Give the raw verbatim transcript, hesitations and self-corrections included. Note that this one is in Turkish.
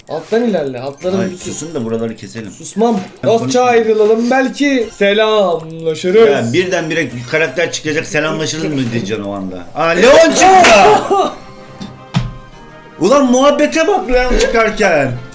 Alttan ilerle. Altların Hayır, bir sus. susun da buraları keselim. Susmam. Dostça ayrılalım belki. Selamlaşırız. Ya birdenbire bir karakter çıkacak, selamlaşırız mı diyeceksin o anda. Aa, Leon çıktı. Ulan muhabbete bak Leon çıkarken.